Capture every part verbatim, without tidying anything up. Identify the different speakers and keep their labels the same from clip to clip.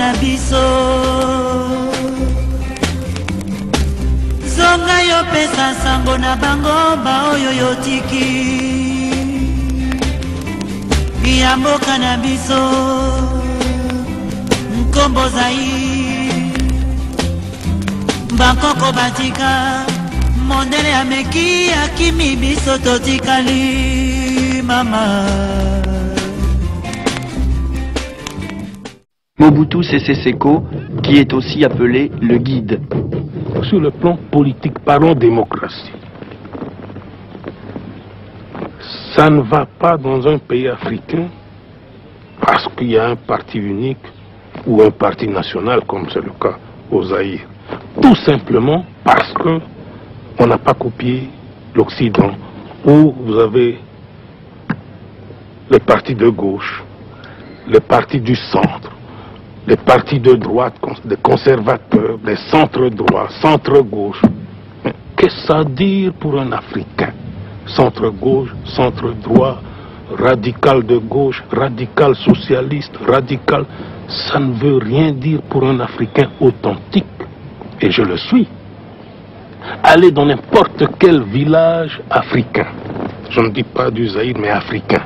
Speaker 1: na biso zonga yo pesa sango na bango ba oyo yotiki ya mboka na biso nkombo zai bankoko batika mondele ameki akimi biso totikali mama.
Speaker 2: Mobutu Sese Seko, qui est aussi appelé le guide.
Speaker 3: Sur le plan politique, parlons démocratie. Ça ne va pas dans un pays africain parce qu'il y a un parti unique ou un parti national, comme c'est le cas au Zaïre. Tout simplement parce que on n'a pas copié l'Occident, où vous avez les partis de gauche, les partis du centre, les partis de droite, des conservateurs, des centres-droits, centre-gauche. Qu'est-ce que ça veut dire pour un Africain? Centre-gauche, centre-droit, radical de gauche, radical socialiste, radical, ça ne veut rien dire pour un Africain authentique. Et je le suis. Allez dans n'importe quel village africain, je ne dis pas du Zaïre, mais africain,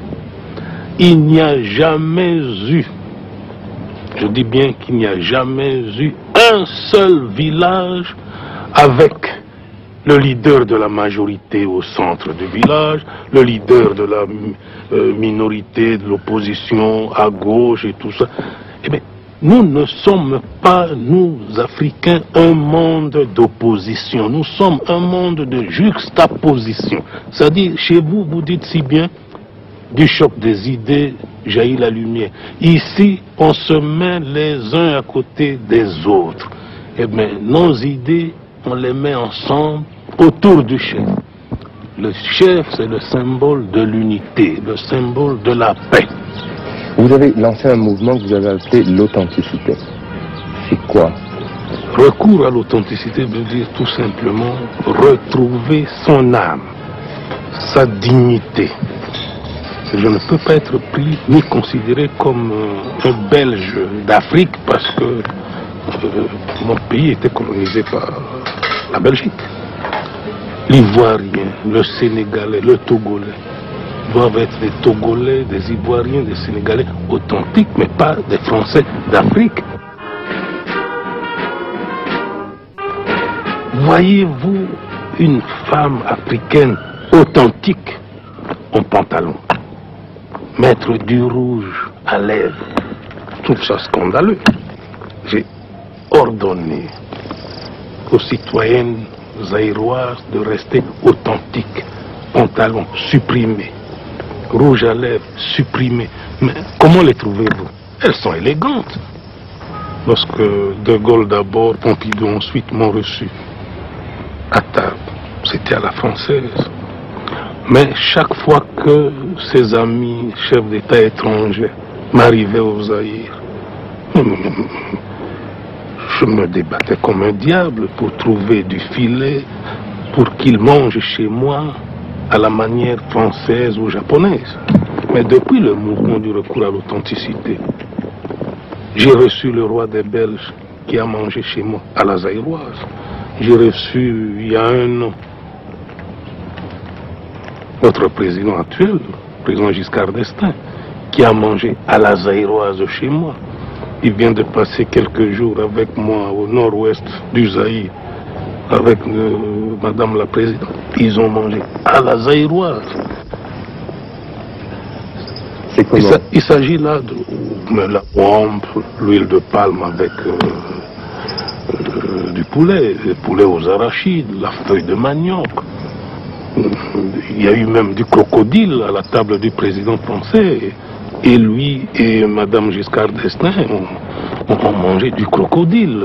Speaker 3: il n'y a jamais eu, je dis bien qu'il n'y a jamais eu un seul village avec le leader de la majorité au centre du village, le leader de la euh, minorité, de l'opposition à gauche et tout ça. Eh bien, nous ne sommes pas, nous Africains, un monde d'opposition. Nous sommes un monde de juxtaposition. C'est-à-dire, chez vous, vous dites si bien, du choc des idées jaillit la lumière. Ici, on se met les uns à côté des autres. Eh bien, nos idées, on les met ensemble autour du chef. Le chef, c'est le symbole de l'unité, le symbole de la paix.
Speaker 4: Vous avez lancé un mouvement que vous avez appelé l'authenticité. C'est quoi?
Speaker 3: Recours à l'authenticité veut dire tout simplement retrouver son âme, sa dignité. Je ne peux pas être pris ni considéré comme un Belge d'Afrique parce que euh, mon pays était colonisé par la Belgique. L'Ivoirien, le Sénégalais, le Togolais doivent être des Togolais, des Ivoiriens, des Sénégalais authentiques, mais pas des Français d'Afrique. Voyez-vous une femme africaine authentique en pantalon, mettre du rouge à lèvres, je trouve ça scandaleux. J'ai ordonné aux citoyennes zaïroises de rester authentiques, pantalon supprimé, rouge à lèvres supprimé. Mais comment les trouvez-vous? Elles sont élégantes. Lorsque De Gaulle d'abord, Pompidou ensuite m'ont reçu à table, c'était à la française. Mais chaque fois que ses amis chefs d'État étrangers m'arrivaient au Zaïre, je me débattais comme un diable pour trouver du filet pour qu'ils mangent chez moi à la manière française ou japonaise. Mais depuis le mouvement du recours à l'authenticité, j'ai reçu le roi des Belges qui a mangé chez moi à la zaïroise. J'ai reçu il y a un an notre président actuel, le président Giscard d'Estaing, qui a mangé à la zaïroise chez moi. Il vient de passer quelques jours avec moi au nord-ouest du Zaïre, avec euh, Madame la Présidente. Ils ont mangé à la zaïroise. Il, il s'agit là de la wamp, l'huile de palme avec euh, euh, du poulet, le poulet aux arachides, la feuille de manioc. Il y a eu même du crocodile à la table du président français. Et lui et Madame Giscard d'Estaing ont, ont mangé du crocodile.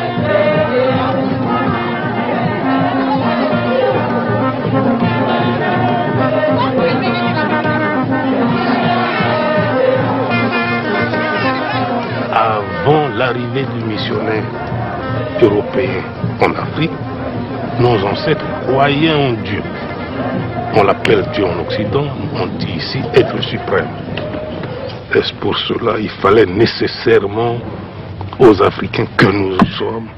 Speaker 3: Avant l'arrivée du missionnaire européen en Afrique, nos ancêtres croyaient en Dieu. On l'appelle Dieu en Occident, on dit ici être suprême. Est-ce pour cela il fallait nécessairement aux Africains que nous sommes,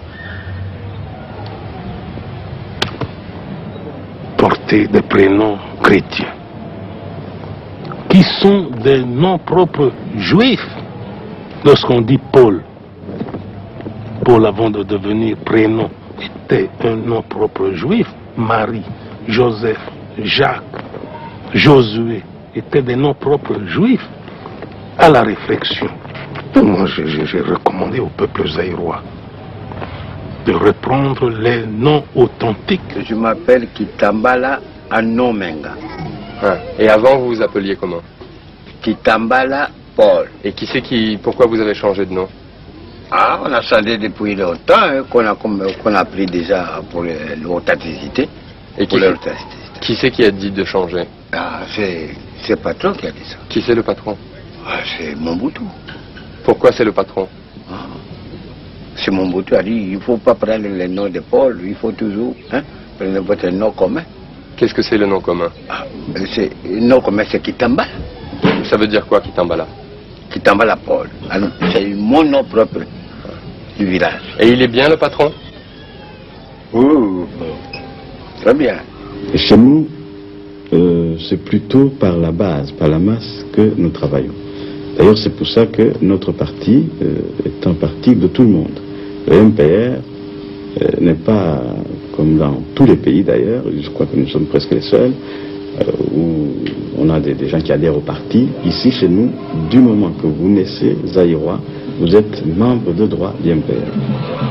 Speaker 3: porter des prénoms chrétiens, qui sont des noms propres juifs. Lorsqu'on dit Paul, Paul avant de devenir prénom, était un nom propre juif. Marie, Joseph, Jacques, Josué, étaient des noms propres juifs. À la réflexion, moi j'ai recommandé au peuple zaïrois de reprendre les noms authentiques.
Speaker 5: Je m'appelle Kitambala Anomenga.
Speaker 6: Ah. Et avant, vous vous appeliez comment?
Speaker 5: Kitambala Paul.
Speaker 6: Et qui c'est qui... Pourquoi vous avez changé de nom?
Speaker 5: Ah, on a changé depuis longtemps, hein, qu'on a, qu'on a pris déjà pour l'authenticité.
Speaker 6: Et qui, qui c'est qui a dit de changer?
Speaker 5: Ah, c'est le patron qui a dit ça.
Speaker 6: Qui c'est le patron?
Speaker 5: Ah, c'est Mobutu.
Speaker 6: Pourquoi c'est le patron?
Speaker 5: Ah. C'est Mobutu a dit, il ne faut pas prendre le nom de Paul, il faut toujours hein, prendre votre nom commun.
Speaker 6: Qu'est-ce que c'est le nom commun?
Speaker 5: Ah, le nom commun, c'est Kitambala.
Speaker 6: Ça veut dire quoi, Kitambala?
Speaker 5: Kitambala Paul. C'est mon nom propre du village.
Speaker 6: Et il est bien le patron?
Speaker 5: Oui, très bien.
Speaker 7: Et chez nous, euh, c'est plutôt par la base, par la masse que nous travaillons. D'ailleurs, c'est pour ça que notre parti euh, est un parti de tout le monde. Le M P R euh, n'est pas, comme dans tous les pays d'ailleurs, je crois que nous sommes presque les seuls, euh, où on a des, des gens qui adhèrent au parti. Ici, chez nous, du moment que vous naissez zaïrois, vous êtes membre de droit du M P R.